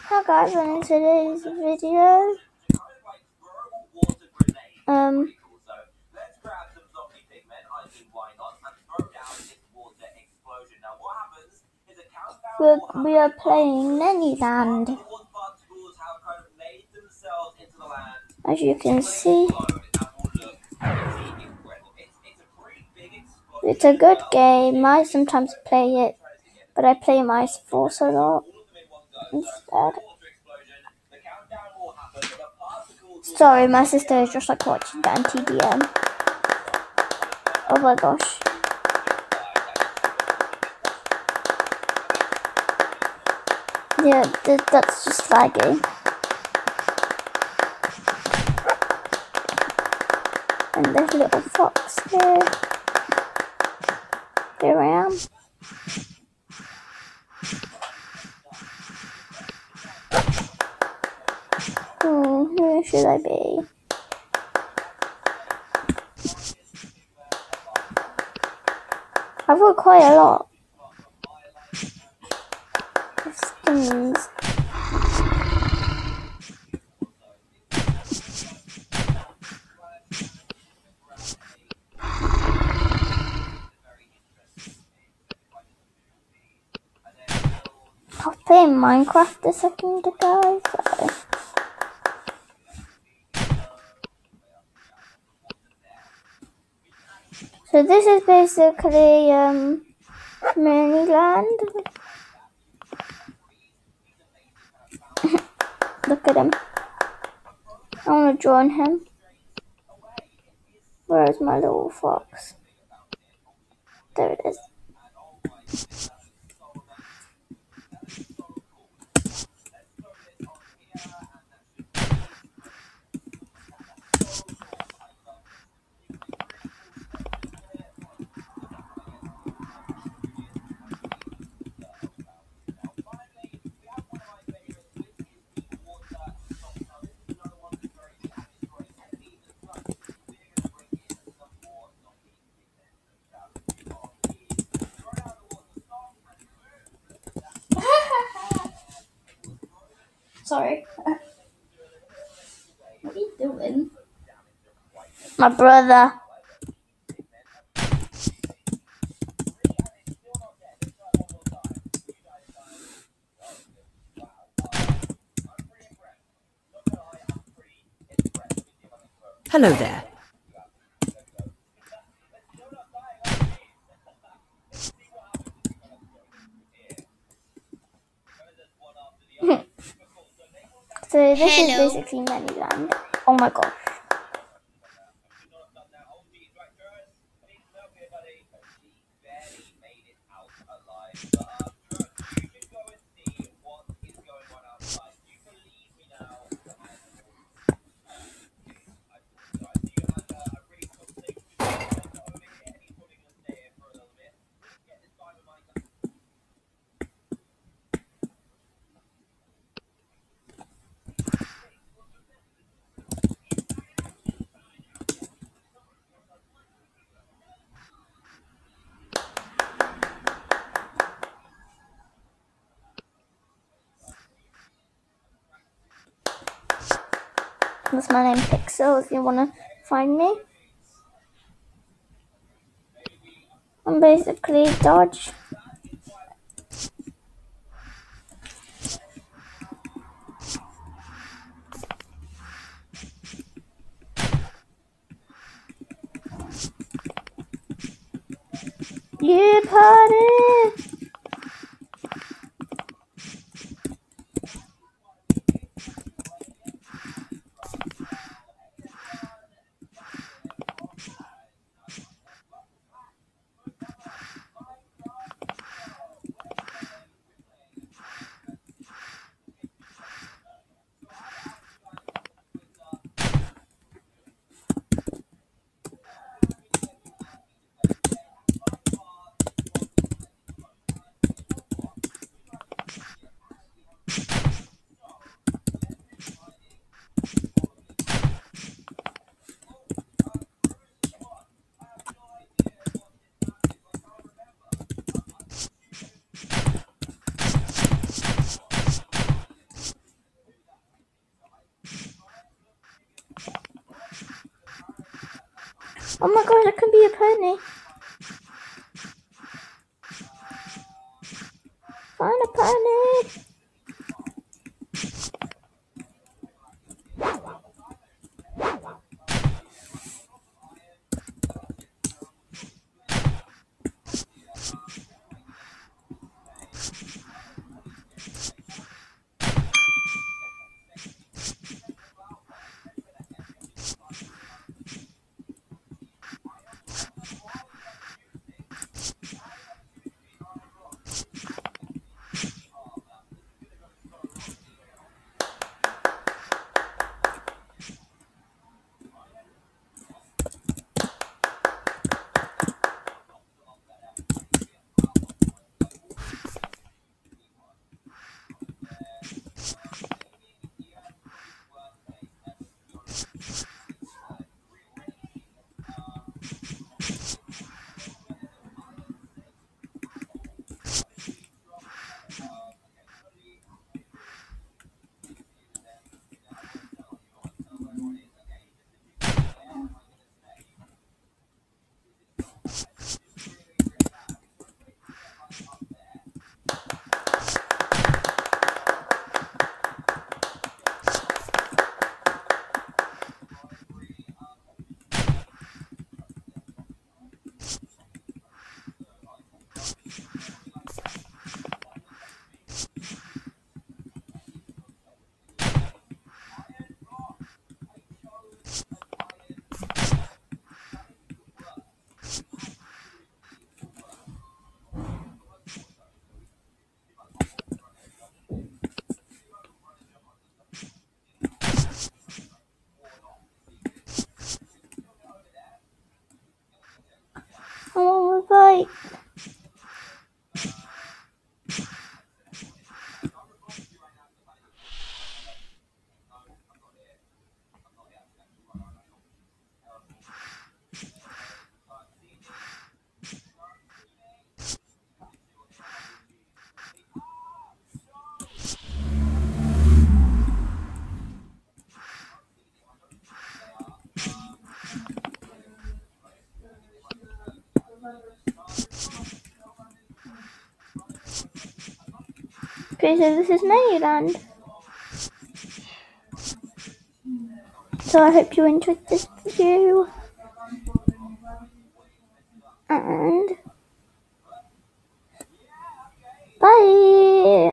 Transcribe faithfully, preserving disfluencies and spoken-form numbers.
Hi guys, and in today's video, um, we're, we are playing Nennyland. As you can see, it's a good game. I sometimes play it, but I play Mice Force a lot instead. Sorry, my sister is just like watching that on T D M. Oh my gosh. Yeah, th that's just lagging. And there's a little fox here. Here I am. Hmm, where should I be? I've got quite a lot of skins. I was playing Minecraft a second ago, so... So this is basically, um, Nennyland. Look at him. I want to join him. Where is my little fox? There it is. Sorry. What are you doing? My brother. Hello there. So this Hello. is basically Nennyland. Oh my gosh. That's my name, Pixel, if you want to find me. I'm basically Dodge. Yeah, party! Oh my gosh, that can be a pony. Find a pony. I want to fight. Okay, so this is Maryland. So I hope you enjoyed this video. And bye.